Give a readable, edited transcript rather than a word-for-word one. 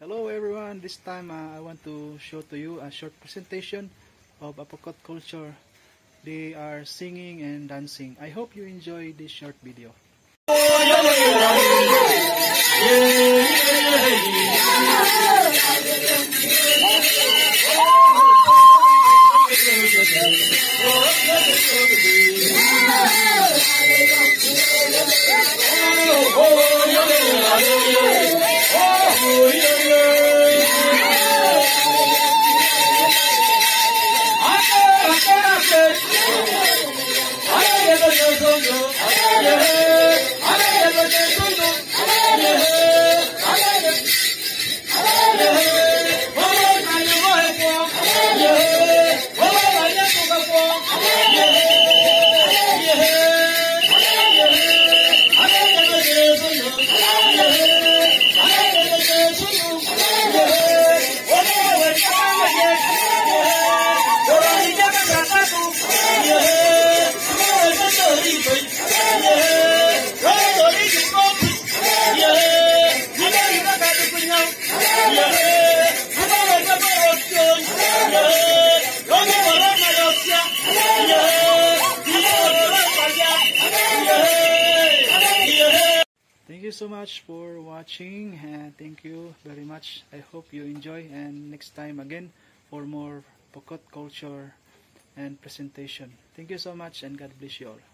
Hello everyone, this time I want to show to you a short presentation of Apokot culture. They are singing and dancing. I hope you enjoy this short video. Thank you so much for watching, and thank you very much. I hope you enjoy, and next time again for more Pokot culture and presentation. Thank you so much, and God bless you all.